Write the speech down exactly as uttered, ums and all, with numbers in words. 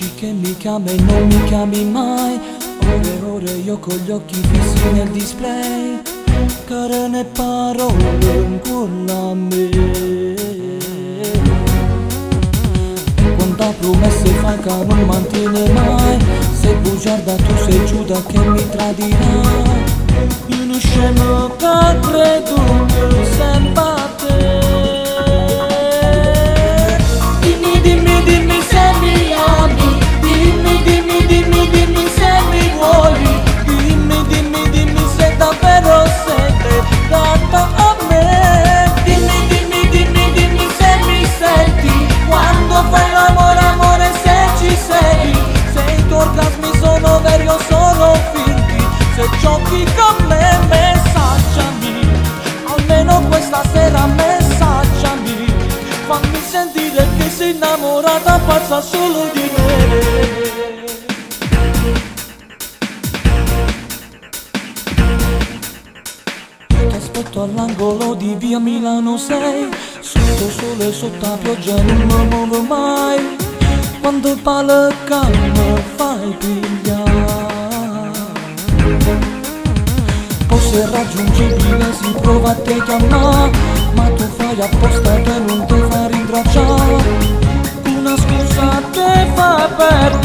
Dici che mi chiami e non mi chiami mai. Ore e ore io con gli occhi fissi nel display. Care ne parole con la me. E quanta promesse fai che non mantiene mai. Sei bugiarda, tu sei Giuda che mi tradirà. Io non scemo che credo che sembra te. Dimmi, dimmi, dimmi se mi ami. Dimmi, dimmi, dimmi, dimmi se mi vuoi. Dimmi, dimmi, dimmi se davvero sei legata a me. Dimmi, dimmi, dimmi, dimmi se mi senti. Quando fai l'amore, amore, se ci sei. Se i tuoi orgasmi sono veri o sono finti. Se giochi con me, messaggiami. Almeno questa sera messaggiami. Fammi sentire che sei innamorata, pazza solo di me. Ti aspetto all'angolo di via Milano sei. Sotto sole, sotto la pioggia non mi muovo mai. Quando il palecano fai pigliare. Forse è raggiungibile, si prova a te chiamare. Ma tu fai apposta che non ti fa rintracciare. Una scusa te fa perdere.